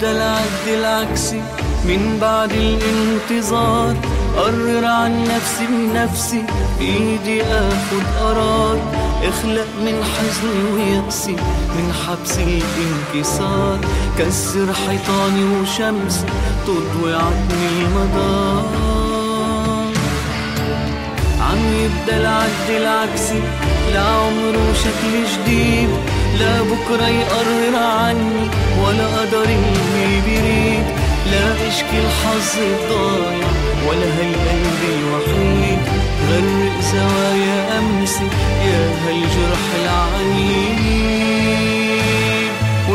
يبدأ العد العكسي من بعد الانتظار. قرر عن نفسي بنفسي، بإيدي آخد قرار. اخلق من حزن ويأسي، من حبس الانكسار. كسر حيطاني وشمس تضوي عتمي المدار. عم يبدأ العد العكسي لعمره شكل جديد. لا بكرة يقرر عني ولا قدر اللي بيريد. لا اشكي الحظ الضايع ولا هالقلب الوحيد. غرق زوايا أمسي يا هالجرح العنيد.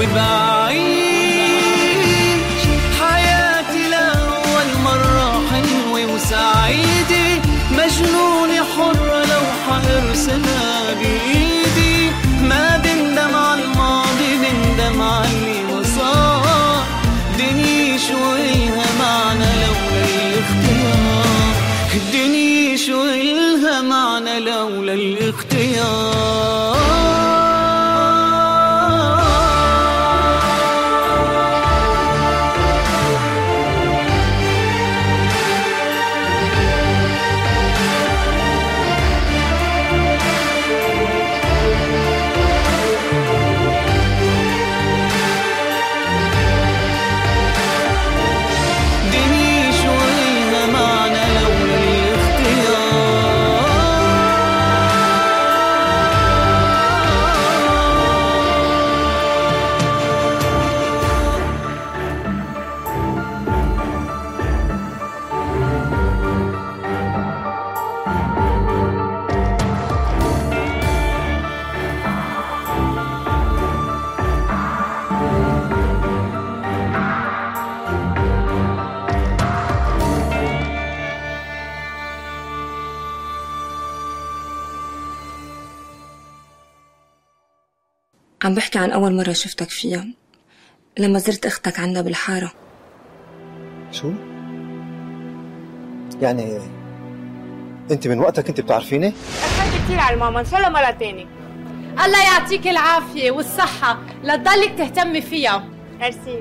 وبعيش حياتي لأول مرة حلوة وسعيدة. مجنونة حرة لو حارسها بإيدي. ما بندم على الماضي، بندم على اللي وصار. الدنيا شو إلها معنى لولا الاختيار. الدنيا شو إلها معنى لولا الاختيار. عم بحكي عن أول مرة شفتك فيها، لما زرت أختك عنا بالحارة. شو؟ يعني أنت من وقتها كنت بتعرفيني؟ أخذت كتير على الماما، إن شاء الله مرة تاني. الله يعطيك العافية والصحة لتضلك تهتمي فيها. ميرسي.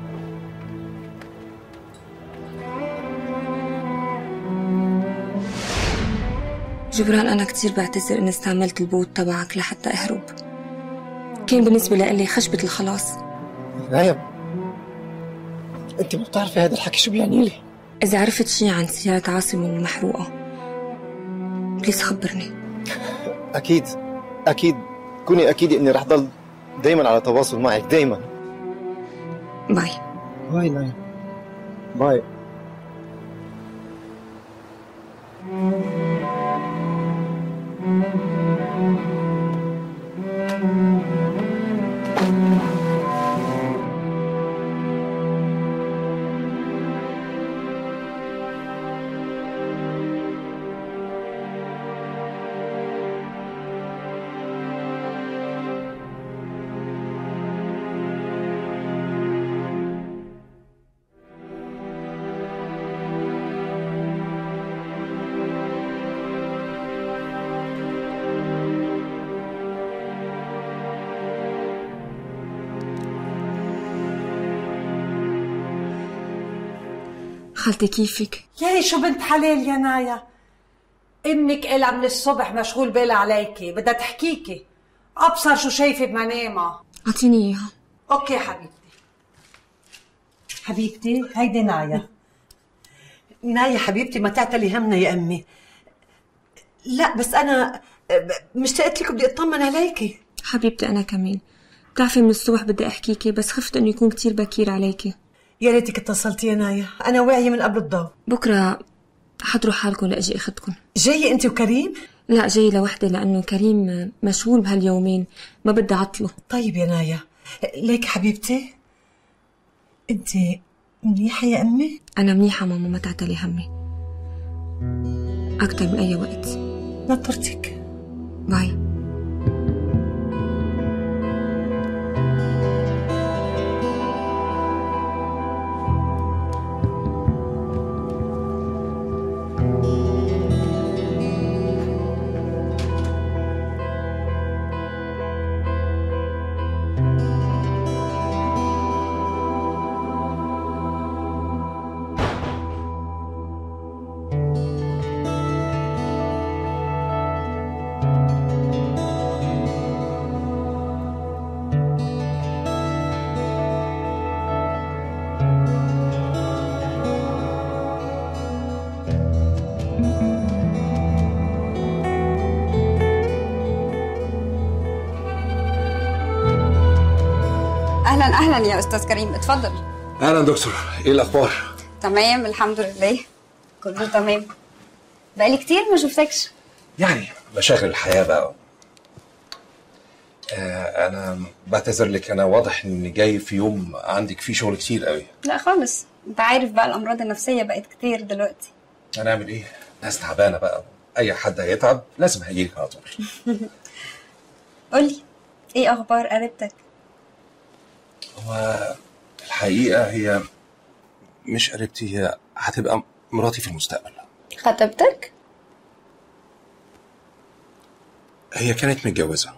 جبران، أنا كتير بعتذر إني استعملت البوت تبعك لحتى أهرب. كان بالنسبة لي خشبة الخلاص. نايم، أنت ما بتعرفي هذا الحكي شو بيعني لي. إذا عرفت شي عن سيارة عاصم المحروقة بليز خبرني. أكيد أكيد، كوني أكيد إني رح ضل دايما على تواصل معك دايما. باي باي نايم، باي. خالتي كيفك؟ ياي شو بنت حلال يا نايا، امك إلها من الصبح مشغول بالها عليكي، بدها تحكيكي. ابصر شو شايفه بمنامها. اعطيني اياها. اوكي حبيبتي. حبيبتي هيدي نايا. نايا حبيبتي ما تعتلي همنا يا امي. لا بس انا مشتقت لك، بدي اطمن عليكي. حبيبتي انا كمان، بتعرفي من الصبح بدي احكيكي بس خفت انه يكون كتير بكير عليكي. يا ريتك اتصلتي يا نايا، انا واعيه من قبل الضوء. بكره حضروا حالكم لاجي اخذكم. جايه انت وكريم؟ لا جاي لوحدي لانه كريم مشغول بهاليومين، ما بدي اعطله. طيب يا نايا. ليك حبيبتي، انت منيحه يا امي؟ انا منيحه ماما، ما تعتلي همي، اكثر من اي وقت. نطرتك. باي. اهلا يا استاذ كريم، اتفضل. اهلا دكتور، ايه الاخبار؟ تمام الحمد لله، كله تمام. بقالي كتير ما شفتكش. يعني مشاغل الحياه بقى. انا بعتذر لك، انا واضح اني جاي في يوم عندك فيه شغل كتير قوي. لا خالص، انت عارف بقى الامراض النفسيه بقت كتير دلوقتي. هنعمل ايه؟ ناس تعبانه بقى، اي حد هيتعب لازم هيجيلك على طول. قولي ايه اخبار قريبتك؟ هو الحقيقه هي مش قريبتي، هي هتبقى مراتي في المستقبل. خطيبتك؟ هي كانت متجوزه،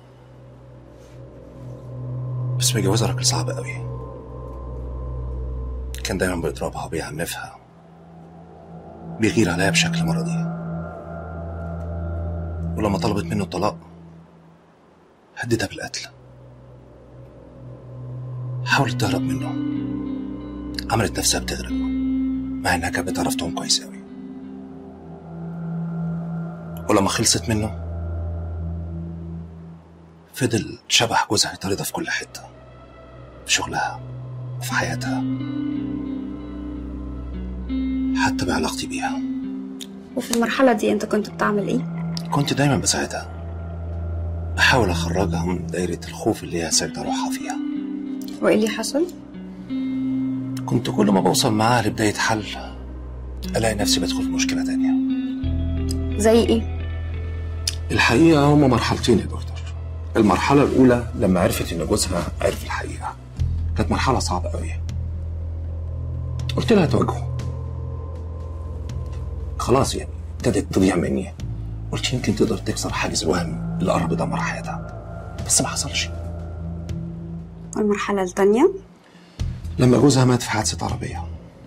بس متجوزه راجل صعب قوي، كان دايما بيضربها وبيعنفها، بيغير عليها بشكل مرضي، ولما طلبت منه الطلاق هددها بالقتل. حاولت تهرب منه، عملت نفسها بتغرق مع انها كانت بتعرف تعوم كويس قوي، ولما خلصت منه فضل شبه جوزها يطاردها في كل حته، في شغلها وفي حياتها، حتى بعلاقتي بيها. وفي المرحله دي انت كنت بتعمل ايه؟ كنت دايما بساعدها، بحاول اخرجها من دايره الخوف اللي هي سايبه روحها فيها. وايه اللي حصل؟ كنت كل ما بوصل معاها لبدايه حل الاقي نفسي بدخل في مشكله تانية. زي ايه؟ الحقيقه هما مرحلتين يا دكتور. المرحله الاولى لما عرفت ان جوزها عرف الحقيقه، كانت مرحله صعبه قوي. قلت لها تواجهه، خلاص يعني ابتدت تضيع مني. قلت يمكن تقدر تكسر حاجز الوهم اللي قرب يدمر حياتها، بس ما حصلش. والمرحله الثانيه؟ لما جوزها مات في حادثه عربيه.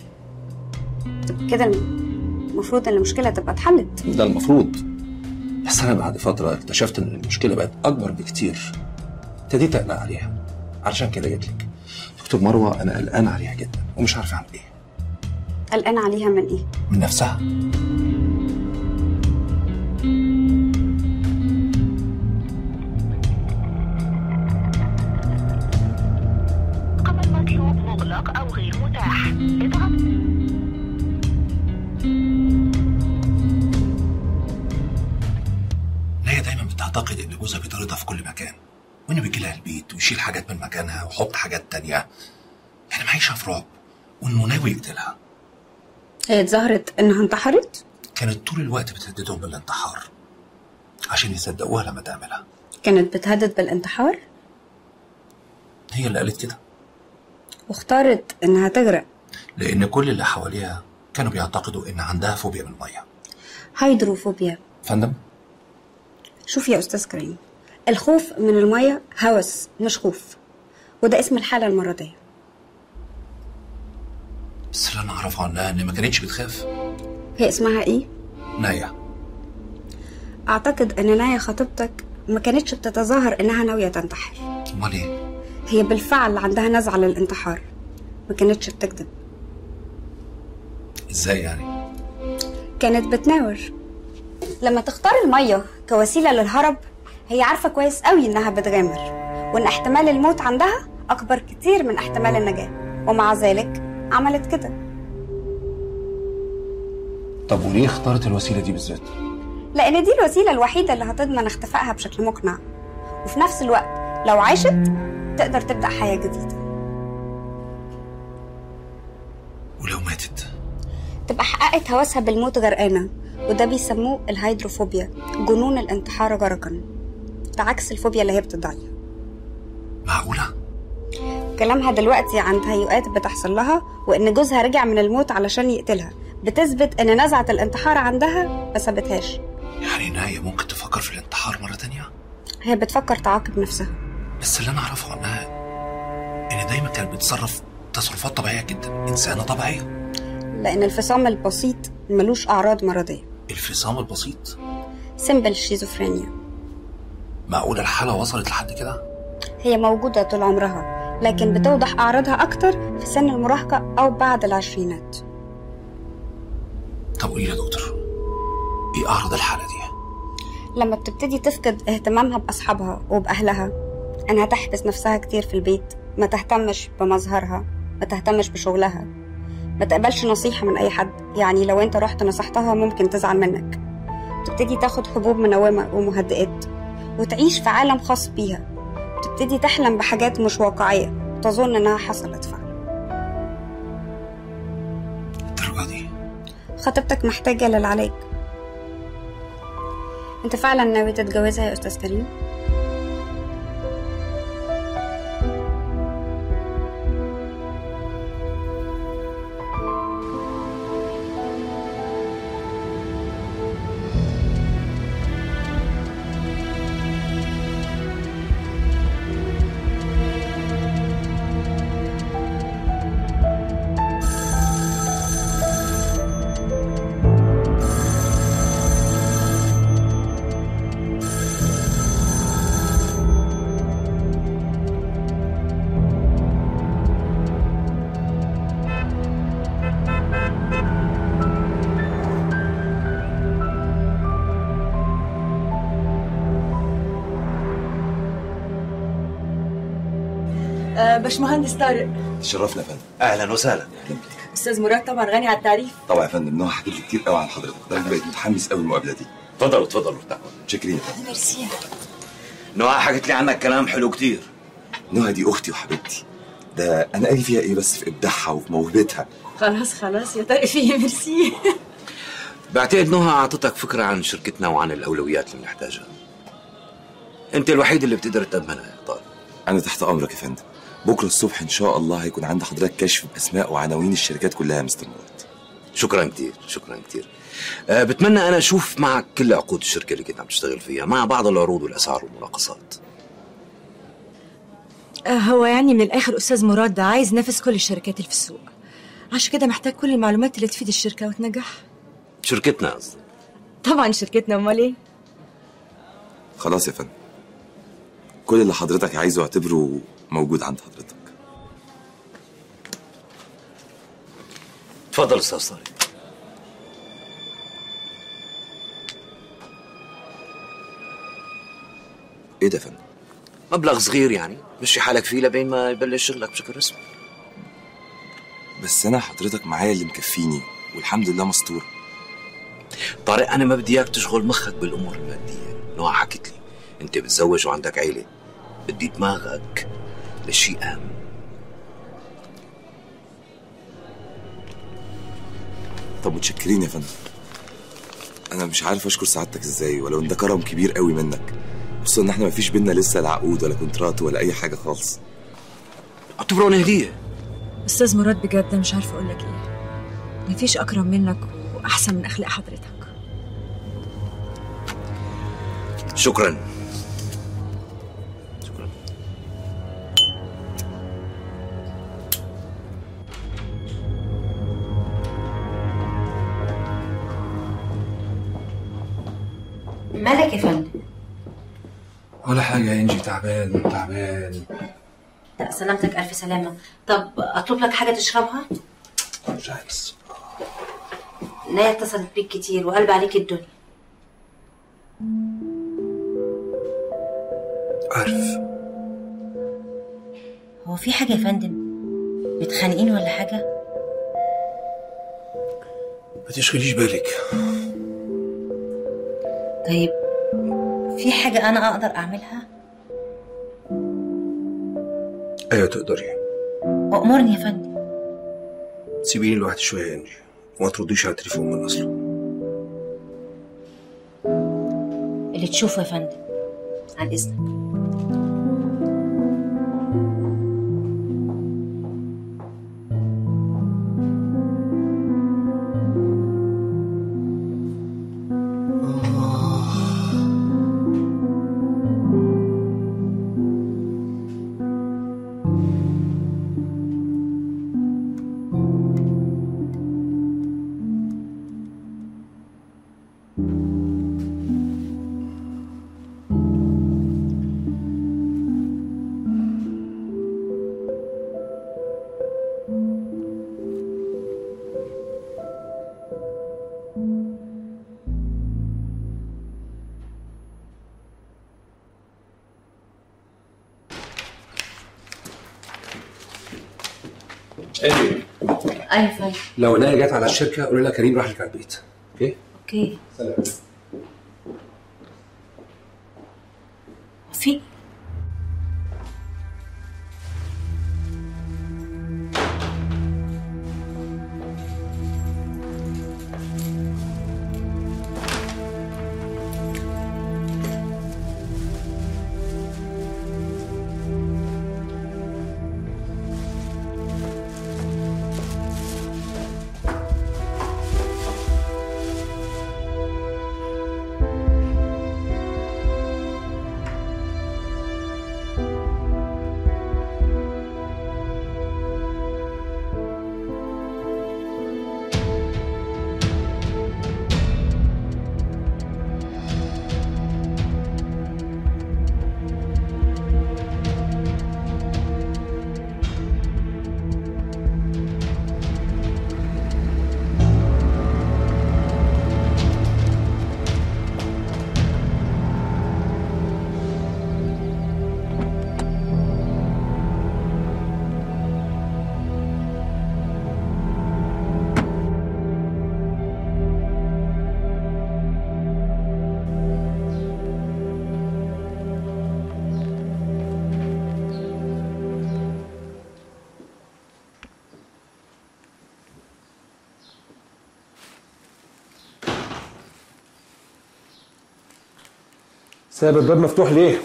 كده المفروض ان المشكله تبقى اتحلت. ده المفروض، بس انا بعد فتره اكتشفت ان المشكله بقت اكبر بكتير، ابتديت اقلق عليها، علشان كده جيت لك. دكتور مروه انا قلقان عليها جدا ومش عارف اعمل ايه. قلقان عليها من ايه؟ من نفسها. رقم المطلوب مغلق او غير متاح، اضغط. هي دايما بتعتقد ان جوزها بيطاردها في كل مكان، وانه بيجي لها البيت ويشيل حاجات من مكانها ويحط حاجات تانية، يعني معيشها في رعب، وانه ناوي يقتلها. هي اتظاهرت انها انتحرت؟ كانت طول الوقت بتهددهم بالانتحار عشان يصدقوها لما تعملها. كانت بتهدد بالانتحار؟ هي اللي قالت كده، واختارت انها تغرق لان كل اللي حواليها كانوا بيعتقدوا ان عندها فوبيا من الميه. هيدروفوبيا. فندم؟ شوف يا استاذ كريم، الخوف من الميه هوس مش خوف، وده اسم الحاله المرضيه. بس اللي انا اعرفه عنها ان ما كانتش بتخاف. هي اسمها ايه؟ نايا. اعتقد ان نايا خطيبتك ما كانتش بتتظاهر انها ناويه تنتحر. امال ايه؟ هي بالفعل عندها نزعه للانتحار، ما كانتش بتكذب. ازاي يعني؟ كانت بتناور. لما تختار الميه كوسيله للهرب هي عارفه كويس قوي انها بتغامر، وان احتمال الموت عندها اكبر كتير من احتمال النجاه، ومع ذلك عملت كده. طب وليه اختارت الوسيله دي بالذات؟ لان دي الوسيله الوحيده اللي هتضمن اختفائها بشكل مقنع، وفي نفس الوقت لو عاشت تقدر تبدا حياه جديده. ولو ماتت تبقى حققت هوسها بالموت غرقانه، وده بيسموه الهيدروفوبيا، جنون الانتحار غرقا. ده عكس الفوبيا اللي هي بتدعيها. معقوله؟ كلامها دلوقتي عن تهيؤات بتحصل لها، وان جوزها رجع من الموت علشان يقتلها، بتثبت ان نزعه الانتحار عندها ما سابتهاش. يعني نايا ممكن تفكر في الانتحار مره تانية؟ هي بتفكر تعاقب نفسها. بس اللي انا اعرفه عنها ان دايما كانت بتتصرف تصرفات طبيعيه جدا، انسانه طبيعيه. لان الفصام البسيط ملوش اعراض مرضيه. الفصام البسيط؟ سيمبل شيزوفرينيا. معقوله الحاله وصلت لحد كده؟ هي موجوده طول عمرها، لكن بتوضح اعراضها اكتر في سن المراهقه او بعد العشرينات. طب قولي يا دكتور، ايه اعراض الحاله دي؟ لما بتبتدي تفقد اهتمامها باصحابها وباهلها، انها تحبس نفسها كتير في البيت، ما تهتمش بمظهرها، ما تهتمش بشغلها، ما تقبلش نصيحة من أي حد. يعني لو أنت رحت نصحتها ممكن تزعل منك. تبتدي تاخد حبوب منومة ومهدئات وتعيش في عالم خاص بيها. تبتدي تحلم بحاجات مش واقعية وتظن إنها حصلت فعلا. الدرجة دي؟ خطيبتك محتاجة للعلاج. أنت فعلا ناوي تتجوزها يا أستاذ كريم؟ باشمهندس طارق، تشرفنا يا فندم. اهلا وسهلا. اهلا بيك. استاذ مراد طبعا غني على التعريف. طبعا يا فندم، نوع حكيت لي كتير قوي عن حضرتك، لدرجه بقيت متحمس قوي المقابله دي. اتفضلوا ارتاحوا. شكرا يا فندم. ميرسي. نوع حكت لي عنك كلام حلو كتير. نوع دي اختي وحبيبتي، ده انا قالي فيها ايه بس في ابداعها وفي موهبتها. خلاص يا طارق، فيه ميرسي. بعتقد نوها اعطتك فكره عن شركتنا وعن الاولويات اللي بنحتاجها. انت الوحيد اللي بتقدر تأمنها يا طارق. انا تحت امرك يا فندم. بكره الصبح ان شاء الله هيكون عند حضرتك كشف باسماء وعناوين الشركات كلها يا مستر مراد. شكرا كتير. بتمنى انا اشوف معك كل عقود الشركه اللي كنت عم تشتغل فيها، مع بعض العروض والاسعار والمناقصات. هو يعني من الاخر استاذ مراد ده عايز نفس كل الشركات اللي في السوق، عشان كده محتاج كل المعلومات اللي تفيد الشركه وتنجح. شركتنا قصدي. طبعا شركتنا، امال ايه؟ خلاص يا فندم، كل اللي حضرتك عايزه اعتبره موجود عند حضرتك. اتفضل استاذ طارق. ايه ده يا فندم؟ مبلغ صغير يعني مشي حالك فيه لبين ما يبلش شغلك بشكل رسمي. بس انا حضرتك معايا اللي مكفيني والحمد لله مستور. طارق انا ما بدي اياك تشغل مخك بالامور الماديه. نوع حكت لي انت بتزوج وعندك عيله، بدي دماغك لشيء اهم. طب متشكرين يا فندم. انا مش عارف اشكر سعادتك ازاي، ولو ان ده كرم كبير قوي منك، خصوصا ان احنا مفيش بينا لسه لا عقود ولا كونترات ولا اي حاجه خالص. اعتبروني هديه. استاذ مراد بجد مش عارفه اقول لك ايه. مفيش اكرم منك واحسن من اخلاق حضرتك. شكرا. مالك يا فندم؟ ولا حاجة يا انجي، تعبان. لا سلامتك، ألف سلامة. طب أطلب لك حاجة تشربها؟ مش عايز. لا اتصلت بيك كتير وقلب عليك الدنيا. عارف. هو في حاجة يا فندم؟ متخانقين ولا حاجة؟ ما تشغليش بالك. طيب في حاجة أنا أقدر أعملها؟ ايوه تقدري. أأمرني يا فندم. سيبيني لوحدي شوية يا انجي، وما ترديش على التليفون من أصله. اللي تشوفه يا فندم، عن إذنك. ايوه ايوه فندم. لو نايا جت على الشركه قولي لها كريم راح لك على البيت. اوكي؟ اوكي. سلام. في ساب الباب مفتوح ليه؟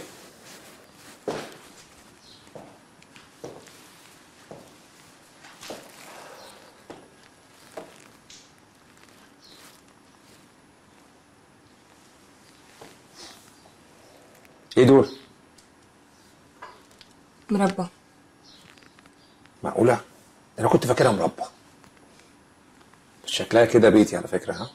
ايه دول؟ مربى. معقولة؟ انا كنت فاكرها مربى. شكلها كده بيتي على فكرة. ها؟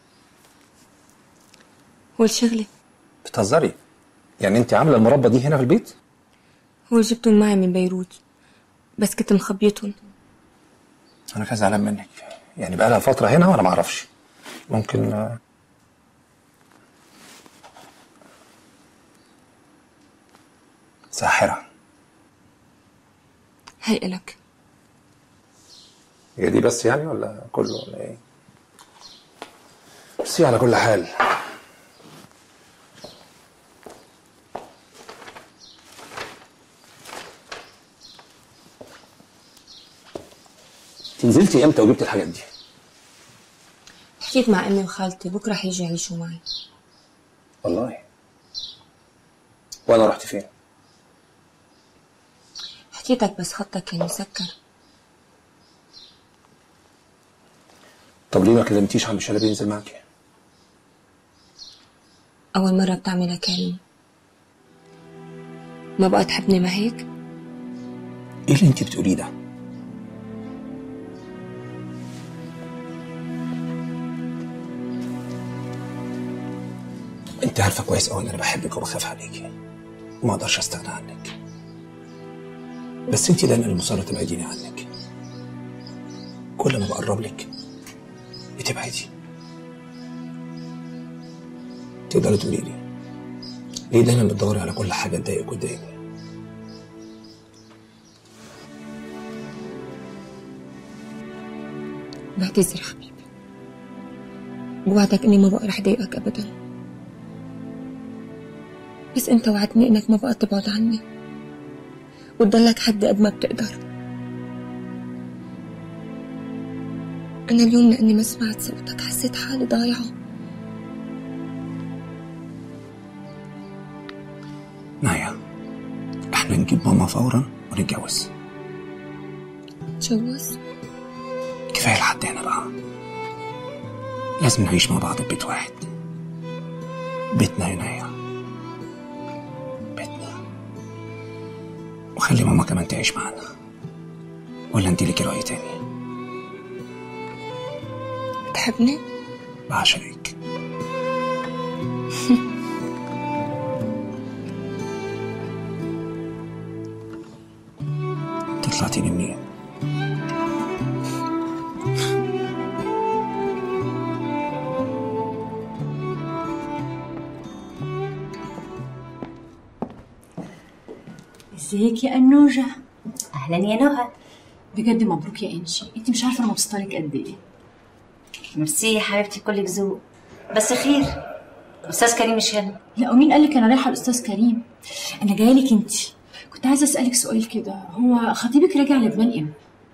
هو الشغلة؟ بتهزري؟ يعني انت عاملة المربى دي هنا في البيت؟ هو جبتهم معي من بيروت بس كنت مخبيتهم. انا كان زعلان منك. يعني بقالها فترة هنا وانا معرفش. ممكن ساحرة. هيئ لك. هي دي بس يعني ولا كله ولا ايه؟ بس على كل حال نزلتي امتى وجبت الحاجات دي؟ حكيت مع امي وخالتي بكره حيجي يعيشوا معي. والله؟ وانا رحت فين؟ حكيتك بس خطك كان مسكر. طب ليه ما كلمتيش عم شلبي ينزل معاكي؟ اول مره بتعملها كريم. ما بقى تحبني ما هيك؟ ايه اللي انت بتقوليه ده؟ انت عارفه كويس قوي ان انا بحبك وبخاف عليكي وما اقدرش استغنى عنك، بس انت دايما اللي مصره تبعديني عنك. كل ما بقرب لك بتبعدي. تقدري تقولي لي ليه دايما بتدوري على كل حاجه تضايقك وتضايقني؟ بعتذر حبيبي، بوعدك اني ما بقى رح ضايقك ابدا، بس انت وعدتني انك ما بقى تبعد عني وتضلك حد قد ما بتقدر. انا اليوم لاني ما سمعت صوتك حسيت حالي ضايعه. نايا، احنا نجيب ماما فورا ونتجوز. نتجوز؟ كفايه لحد هنا بقى. لازم نعيش مع بعض ببيت واحد. بيتنا يا نايا، بيتنا. وخلي ماما كمان تعيش معانا. ولا انت ليكي رأي تاني؟ بتحبني؟ بعشقك. طلعتيني منين؟ ازيك يا أنوجة؟ اهلا يا نهى. بجد مبروك يا انشي، انت مش عارفه انا مبسوطه لك قد ايه. ميرسي يا حبيبتي، كلك ذوق. بس خير، استاذ كريم مش هنا. لا ومين قال لك انا رايحه الاستاذ كريم؟ انا جايه لك انت. كنت عايزه اسالك سؤال كده، هو خطيبك راجع لبنان امتى؟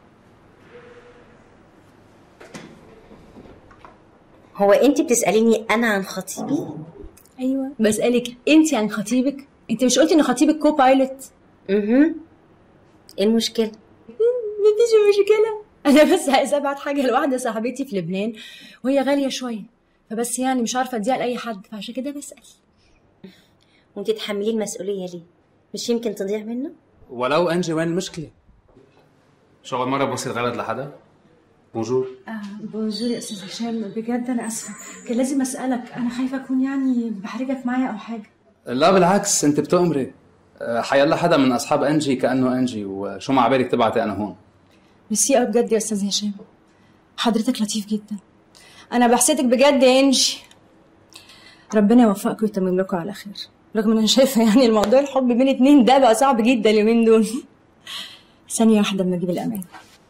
هو انت بتساليني انا عن خطيبي؟ ايوه بسالك انت عن خطيبك. انت مش قلتي ان خطيبك كو بايلوت؟ ايه المشكله؟ مفيش مشكله، انا بس عايزه ابعت حاجه لواحده صاحبتي في لبنان وهي غاليه شويه، فبس يعني مش عارفه اديها لاي حد، فعشان كده بسال. وانت تحمليه المسؤوليه ليه؟ مش يمكن تضيع منه؟ ولو انجي وين المشكله؟ شو اول مره بوصل غلط لحدا؟ بونجور. بونجور يا استاذ هشام، بجد انا اسفه، كان لازم اسالك، انا خايفه اكون يعني بحرجك معايا او حاجه. لا بالعكس، انت بتؤمري. حيلا حدا من اصحاب انجي كانه انجي، وشو ما عبالك تبعتي انا هون. ميرسي قوي بجد يا استاذ هشام، حضرتك لطيف جدا، انا بحسدك بجد يا انجي. ربنا يوفقكم ويتمم لكم على خير، رغم ان انا شايفه يعني الموضوع الحب بين اتنين ده بقى صعب جدا اليومين دول. ثانيه واحده اما اجيب الامان.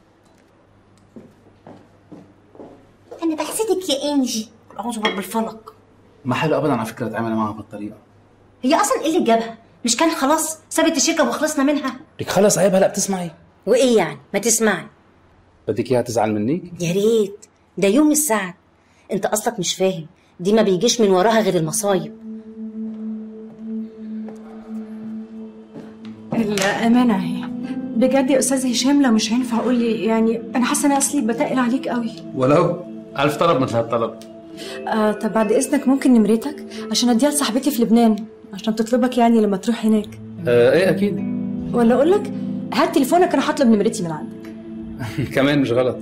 انا بحسدك يا انجي، اعوذ برب الفلق. ما حلو ابدا على فكره تعملي معها بالطريقه. هي اصلا ايه اللي جابها؟ مش كان خلاص سابت الشركه وخلصنا منها؟ لك خلص عيب هلا بتسمعي. وايه يعني ما تسمعي؟ بدك اياها تزعل منيك؟ يا ريت، ده يوم السعد. انت اصلك مش فاهم، دي ما بيجيش من وراها غير المصايب. الامانه اهي بجد يا استاذ هشام، لو مش هينفع اقول لي يعني انا حاسه ان انا اصلي بتقل عليك قوي. ولو 1000 طلب مثل هالطلب. طب بعد اذنك ممكن نمرتك عشان اديها لصاحبتي في لبنان عشان تطلبك يعني لما تروح هناك. ايه اكيد. ولا اقول لك هات تليفونك انا هطلب نمرتي من عندك. كمان مش غلط.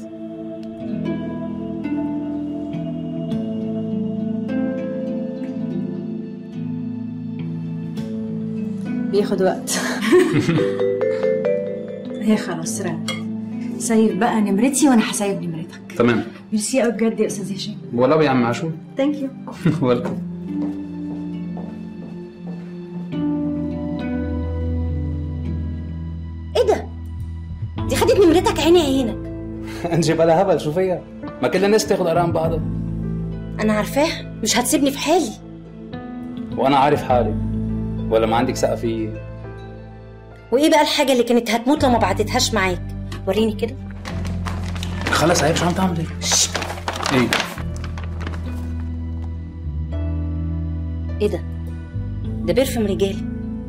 بياخد وقت. هي خلاص رن. سيب بقى نمرتي وانا هسيب نمرتك. تمام. ميرسي قوي بجد يا استاذ هشام. ولو يا عم عاشو. ثانك يو. ويلكم. ايه ده؟ دي خدت نمرتك عيني عينك. انجي بلا هبل، شو فيها؟ ما كل الناس تاخد ارقام بعضها. انا عارفاها، مش هتسيبني في حالي. وانا عارف حالي، ولا ما عندك ثقه فيي؟ وايه بقى الحاجه اللي كانت هتموت لو ما بعتتهاش معاك؟ وريني كده. خلص عيب، شو عم تعملي؟ ايه ايه ده؟ ده بيرفم رجالي.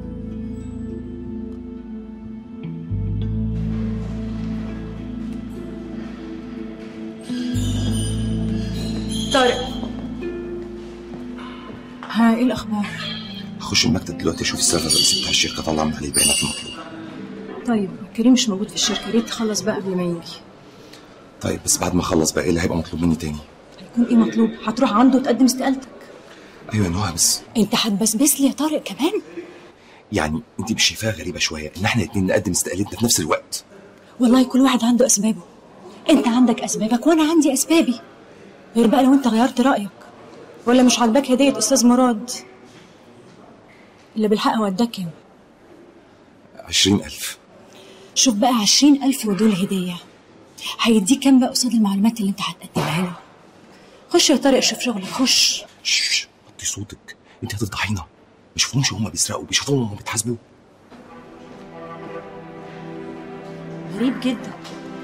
طارق، ها ايه الاخبار؟ هخش المكتب دلوقتي اشوف السيرفر الرئيسي بتاع الشركه طلع من عليه بيانات المطلوب. طيب كريم مش موجود في الشركه، ريت تخلص بقى قبل ما يجي. طيب بس بعد ما اخلص بقى ايه اللي هيبقى مطلوب مني تاني؟ هيكون ايه مطلوب؟ هتروح عنده وتقدم استقالتك. ايوه يا نهى، بس انت هتبسبس لي يا طارق كمان؟ يعني انت مش شايفاها غريبه شويه ان احنا الاتنين نقدم استقالتنا في نفس الوقت؟ والله كل واحد عنده اسبابه، انت عندك اسبابك وانا عندي اسبابي، غير بقى لو انت غيرت رايك ولا مش عاجباك هديه استاذ مراد اللي بالحق وداك كام؟ 20,000. شوف بقى 20,000 ودول هديه، هيديك كام بقى قصاد المعلومات اللي انت هتقدمها له؟ خش يا طارق شوف شغلك، خش. شش، وطي صوتك، انت هتفضحينا. ما يشوفهمش هما بيسرقوا، بيشوفوهم هما بيتحاسبوا. غريب جدا.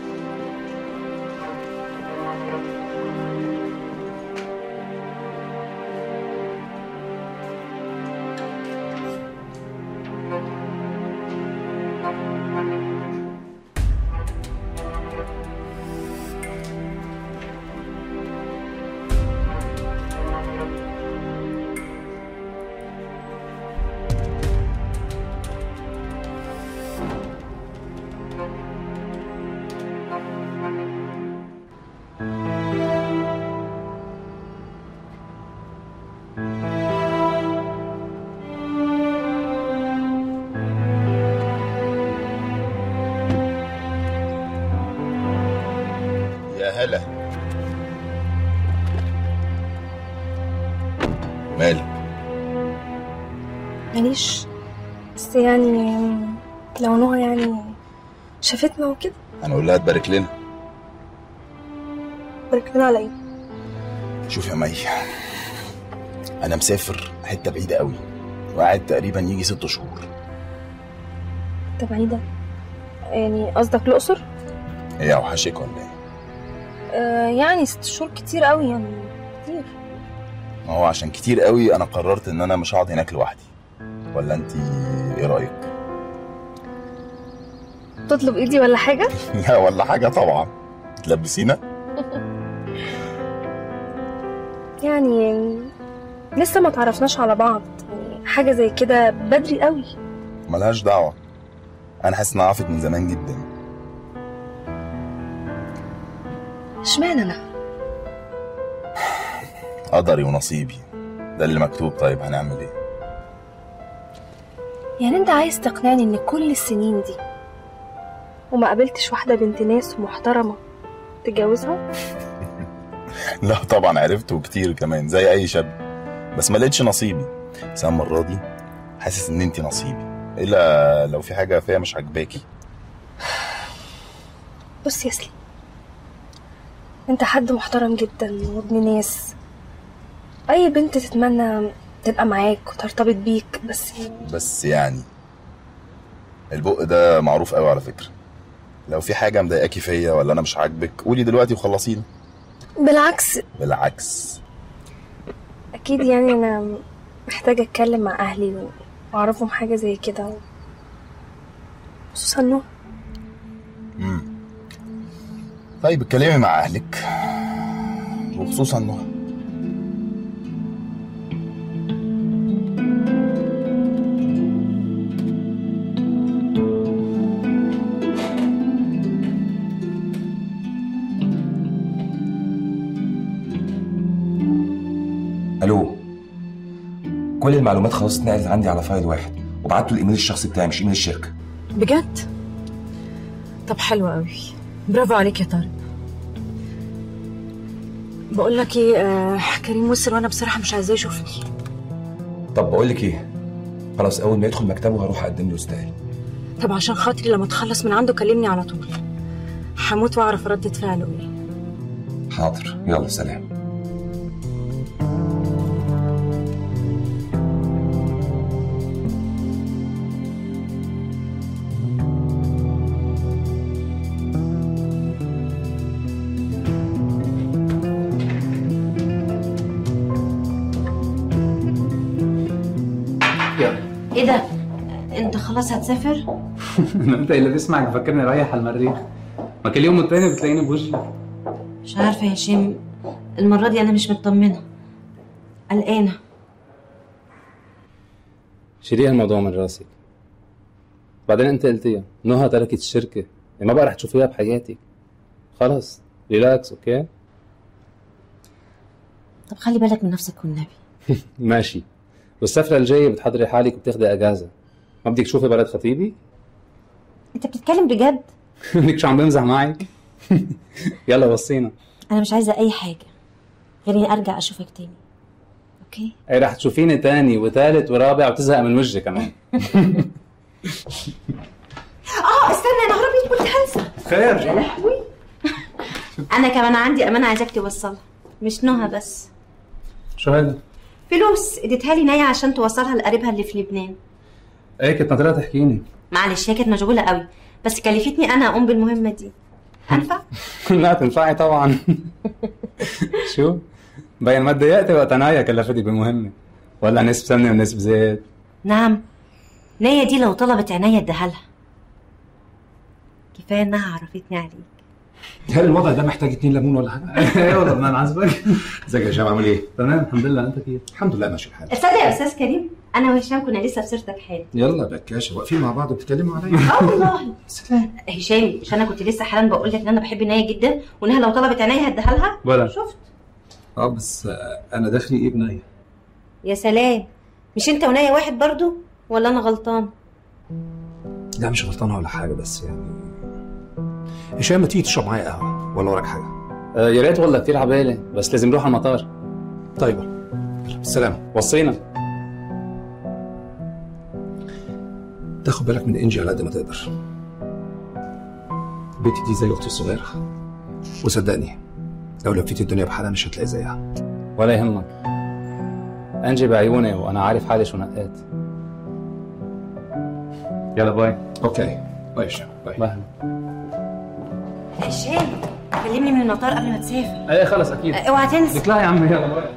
هلا. مالك؟ معليش، بس يعني لو نهى يعني شافتنا وكده. هنقول لها تبارك لنا. بارك لنا على ايه؟ شوف يا مي، انا مسافر حته بعيده قوي وقاعد تقريبا يجي 6 شهور. انت بعيدة؟ يعني قصدك الأقصر؟ هي اوحشك ولا ايه؟ يعني 6 شهور كتير قوي، يعني كتير. ما هو عشان كتير قوي انا قررت ان انا مش هقعد هناك لوحدي. ولا انت ايه رايك؟ تطلب ايدي ولا حاجة؟ لا ولا حاجه طبعا. تلبسينا؟ يعني لسه ما تعرفناش على بعض، يعني حاجة زي كده بدري قوي. ملهاش دعوه، انا حاسس اني عارفك من زمان جدا. اشمعنى انا؟ قدري ونصيبي، ده اللي مكتوب. طيب هنعمل ايه؟ يعني انت عايز تقنعني ان كل السنين دي وما قابلتش واحدة بنت ناس ومحترمة تتجوزها؟ لا طبعا عرفته كتير كمان زي اي شاب، بس ما لقيتش نصيبي. بس انا المره دي حاسس ان انتي نصيبي، الا لو في حاجه فيها مش عاجباكي. بص يا سليم، انت حد محترم جدا وابن ناس، اي بنت تتمنى تبقى معاك وترتبط بيك. بس يعني البق ده معروف قوي على فكره. لو في حاجه مضايقاكي فيا ولا انا مش عاجبك قولي دلوقتي وخلصينا. بالعكس اكيد، يعني انا محتاجه اتكلم مع اهلي واعرفهم حاجه زي كده، خصوصا انه طيب اتكلمي مع اهلك وخصوصا انه الو، كل المعلومات خلاص اتنقلت عندي على فايل واحد وبعته الايميل الشخصي بتاعي مش ايميل الشركه. بجد؟ طب حلو قوي، برافو عليك يا طارق. بقول لك ايه، كريم وصل وانا بصراحه مش عايزاه يشوفني. طب بقول لك ايه، خلاص اول ما يدخل مكتبه هروح اقدم له استقالة. طب عشان خاطري لما تخلص من عنده كلمني على طول، هموت واعرف ردة فعله ايه. حاضر، يلا سلام. ايه ده؟ انت خلاص هتسافر؟ انت اللي بيسمعك فاكرني رايح على المريخ. ما كل يوم والتاني بتلاقيني بوجهي. مش عارفه يا هشام، المره دي انا مش مطمنه، قلقانه. شيلي الموضوع من راسك. بعدين انت قلتيها نهى تركت الشركه، ما بقى رح تشوفيها بحياتك. خلاص ريلاكس. اوكي طب خلي بالك من نفسك والنبي. ماشي. والسفرة الجاية بتحضري حالك وبتاخدي اجازة. ما بدك تشوفي بلد خطيبي؟ انت بتتكلم بجد؟ بدك شو عم بمزح معك؟ يلا وصينا. انا مش عايزة اي حاجة غير اني ارجع اشوفك تاني. اوكي؟ اي رح تشوفيني تاني وثالث ورابع وتزهق من وجهي كمان. استنى انا هربت كنت هنسى. خير يا لهوي. انا كمان عندي امانة عايزاك توصلها، مش نهى بس. شو هذا؟ فلوس اديتها لي نايا عشان توصلها لقريبها اللي في لبنان. ايه كنت ناطرها تحكيني. معلش هي كانت مشغوله قوي، بس كلفتني انا اقوم بالمهمه دي. انفع؟ لا تنفعي طبعا. شو؟ باين ما اتضايقتي وقت نايا كلفتك بمهمه، ولا نسب سمنه ونسب زيت؟ نعم، نايا دي لو طلبت عينيا اديها لها. كفايه انها عرفتني عليك. هل الوضع ده محتاج 2 ليمون ولا حاجه؟ ايه والله ما انا عازبك. ازيك يا هشام عامل ايه؟ تمام الحمد لله، انت كيف؟ الحمد لله ماشي الحال. تصدق يا استاذ كريم انا وهشام كنا لسه في سيرتك حالا. يلا بكاشه واقفين مع بعض وبتتكلموا عليا. والله. هشام مش انا كنت لسه حالا بقول لك ان انا بحب نايا جدا وانها لو طلبت عينيا هديها لها؟ ولا شفت؟ بس انا داخلي ايه بنايا؟ يا سلام، مش انت ونايا واحد برضو ولا انا غلطان؟ لا مش غلطانه ولا حاجه، بس يعني هشام ما تيجي تشرب معايا قهوه ولا وراك حاجه؟ يا ريت والله كتير عبالي، بس لازم نروح على المطار. طيب السلام. وصينا. تاخد بالك من انجي على قد ما تقدر. بنتي دي زي اختي الصغيره، وصدقني لو لفيت الدنيا بحالها مش هتلاقي زيها. ولا يهمك، انجي بعيوني وانا عارف حالي شو نقيت. يلا باي. اوكي باي يا هشام، باي. هشام كلمني من المطار قبل ما تسافر. ايه خلص اكيد. اوعى تنسى. لك لا يا عم، يلا باي.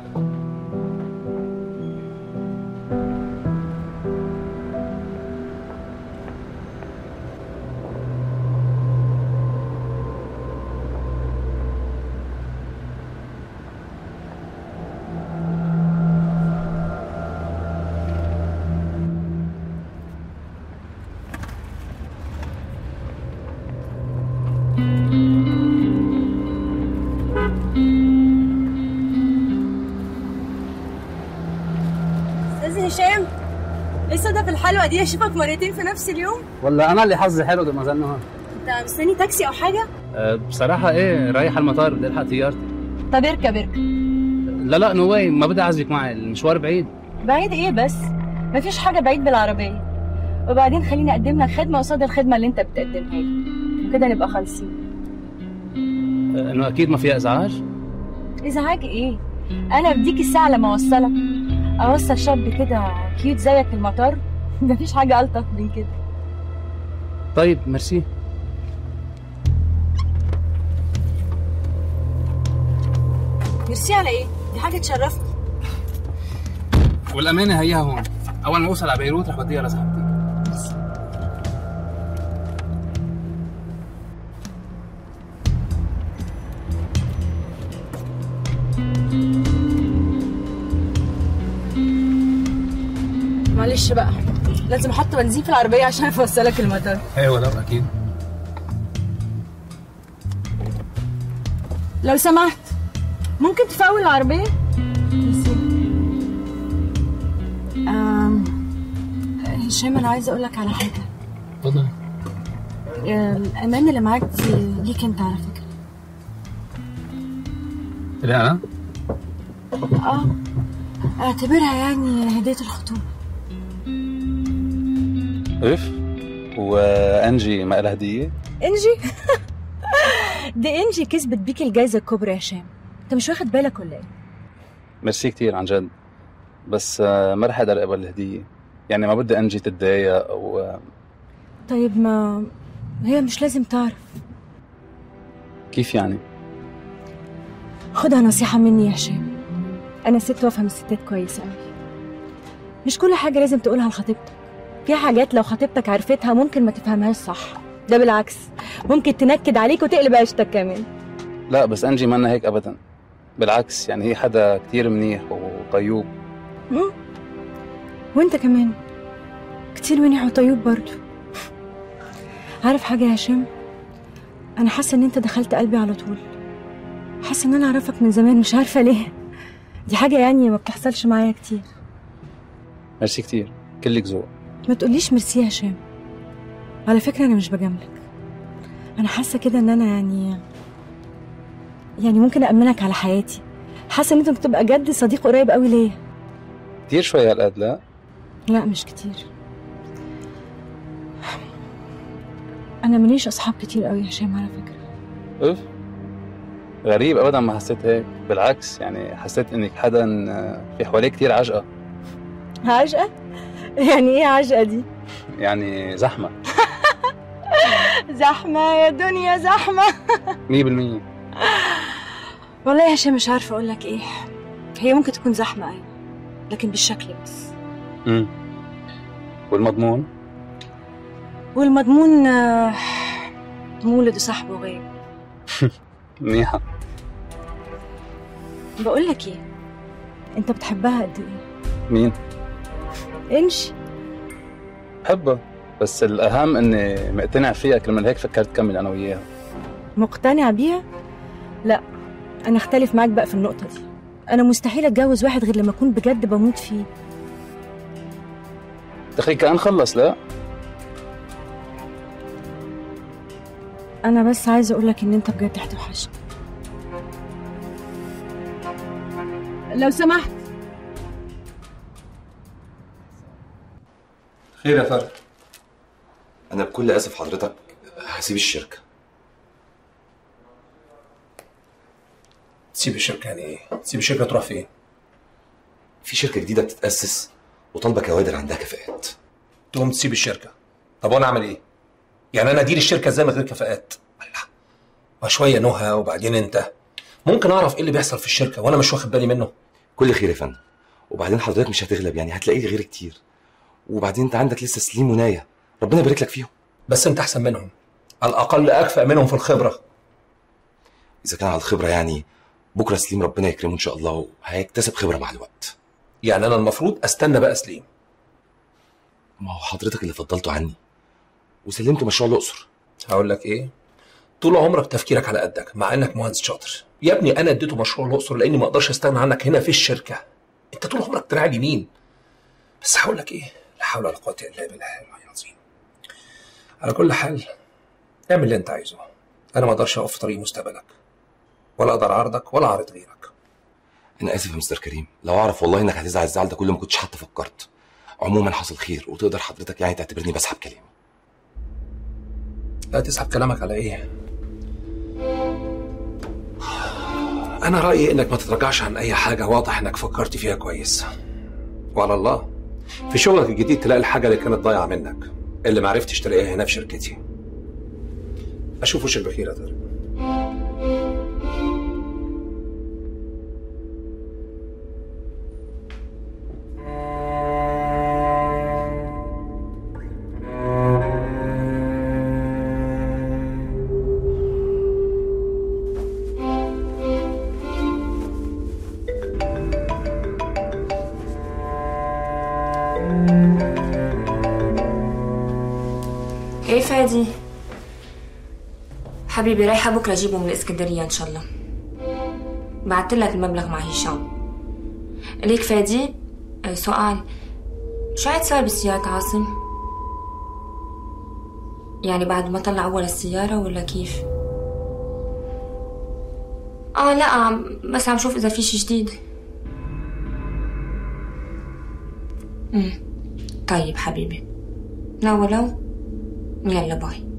هشام، ايه الصدف الحلوه دي؟ اشوفك مرتين في نفس اليوم. والله انا اللي حظي حلو ده مازال نهار. انت مستني تاكسي او حاجه؟ بصراحه ايه، رايح المطار بدي الحق طيارتي. طب اركب. لا نو واي، ما بدي اعزك معي، المشوار بعيد. بعيد ايه بس؟ مفيش حاجه بعيد بالعربيه. وبعدين خليني اقدم لك خدمه قصاد الخدمه اللي انت بتقدمها لي، وكده نبقى خالصين. انه اكيد ما فيها ازعاج. ازعاج ايه؟ انا بديك الساعه لما اوصل شاب كده كيوت زيك المطار. مفيش حاجه الطف من كده. طيب ميرسي. ميرسي على ايه؟ دي حاجه تشرفني. والامانه هيها هون، اول ما اوصل على بيروت رح بديها لصاحبتي. معلش بقى، لازم احط بنزين في العربيه عشان اوصلك المطار. ايوه ده اكيد. لو سمحت ممكن تفول العربيه؟ هشام انا عايزه اقول لك على حاجه. اتفضل. الامان اللي معاك دي ليك انت على فكره. لا انا؟ اعتبرها يعني هديه الخطوبه. اف وانجي ما لها هديه؟ انجي؟ دي انجي كسبت بيك الجايزه الكبرى يا هشام، انت مش واخد بالك ولا ايه؟ ميرسي كتير عن جد، بس ما رح اقدر اقبل الهديه، يعني ما بدي انجي تتضايق او طيب ما هي مش لازم تعرف. كيف يعني؟ خدها نصيحه مني يا هشام، انا ست وافهم الستات كويس قوي. مش كل حاجه لازم تقولها لخطيبتك، في حاجات لو خطيبتك عرفتها ممكن ما تفهمهاش صح، ده بالعكس ممكن تنكد عليك وتقلب عيشتك كمان. لا بس انجي مانا هيك ابدا، بالعكس يعني هي حدا كتير منيح وطيوب. وانت كمان كتير منيح وطيوب برضو. عارف حاجه يا هشام، انا حاسه ان انت دخلت قلبي على طول، حاسه ان انا اعرفك من زمان، مش عارفه ليه. دي حاجه يعني ما بتحصلش معايا كتير. ميرسي كتير، كلك ذوق. ما تقوليش ميرسي يا هشام، على فكره انا مش بجاملك، انا حاسه كده ان انا يعني ممكن أأمنك على حياتي، حاسه ان انت ممكن تبقى جد صديق قريب قوي ليا. كتير شويه هالقد؟ لا مش كتير، انا ماليش اصحاب كتير قوي يا هشام على فكره. اوف غريب، ابدا ما حسيت هيك، بالعكس يعني حسيت انك حدا في حواليك كتير عجقه. عجقه؟ يعني ايه عجقه دي؟ يعني زحمه. زحمه يا دنيا زحمه. 100%. والله يا هشام مش عارفه اقول لك ايه، هي ممكن تكون زحمه ايوه، لكن بالشكل بس. والمضمون مولد وصاحبه غايب. منيحه. بقول لك ايه، انت بتحبها قد ايه؟ مين؟ انجي. بحبها، بس الاهم اني مقتنع فيها، كرمال هيك فكرت كمل انا وياها. مقتنع بيها؟ لا انا اختلف معاك بقى في النقطه دي، انا مستحيل اتجوز واحد غير لما اكون بجد بموت فيه. تخيل كأن خلص. لا انا بس عايزه اقول لك ان انت بجد هتوحشني. لو سمحت. خير يا فرد. انا بكل اسف حضرتك هسيب الشركه. تسيب الشركه يعني ايه؟ تسيب الشركه تروح فين؟ في شركه جديده بتتاسس وطالبه كوادر عندها كفاءات. تقوم تسيب الشركه؟ طب وانا اعمل ايه؟ يعني انا ادير الشركه ازاي من غير كفاءات؟ الله، وشويه نهى وبعدين انت. ممكن اعرف ايه اللي بيحصل في الشركه وانا مش واخد بالي منه؟ كل خير يا فندم. وبعدين حضرتك مش هتغلب، يعني هتلاقي غير كتير. وبعدين انت عندك لسه سليم ونايا، ربنا يبارك لك فيهم. بس انت احسن منهم، على الاقل اكفأ منهم في الخبره. اذا كان على الخبره يعني بكره سليم ربنا يكرمه ان شاء الله وهيكتسب خبره مع الوقت. يعني انا المفروض استنى بقى سليم؟ ما هو حضرتك اللي فضلته عني وسلمته مشروع الاقصر. هقول لك ايه، طول عمرك تفكيرك على قدك مع انك مهندس شاطر. يا ابني انا اديته مشروع الاقصر لاني ما اقدرش استغنى عنك هنا في الشركه. انت طول عمرك دراع اليمين. بس هقول لك ايه، لا حول ولا قوه الا بالله العظيم. على كل حال اعمل اللي انت عايزه، انا ما اقدرش اقف في طريق مستقبلك، ولا اقدر اعرضك ولا اعرض غيرك. انا اسف يا مستر كريم، لو اعرف والله انك هتزعل الزعل ده كله ما كنتش حتى فكرت. عموما حصل خير، وتقدر حضرتك يعني تعتبرني بسحب كلامي. لا تسحب كلامك على ايه؟ انا رايي انك ما تتراجعش عن اي حاجه واضح انك فكرت فيها كويس. وعلى الله في شغلك الجديد تلاقي الحاجه اللي كانت ضايعه منك، اللي ما عرفتش تلاقيها هنا في شركتي. اشوف وشك بخير يا طارق. ايه فادي حبيبي، رايحه بكره اجيبه من الاسكندريه ان شاء الله. بعتلك المبلغ مع هشام. ليك فادي سؤال، شو عاد صار بسيارة عاصم؟ يعني بعد ما طلع اول السياره ولا كيف؟ لا بس عم شوف اذا في شي جديد. طيب حبيبي، لا ولو. يلا باي.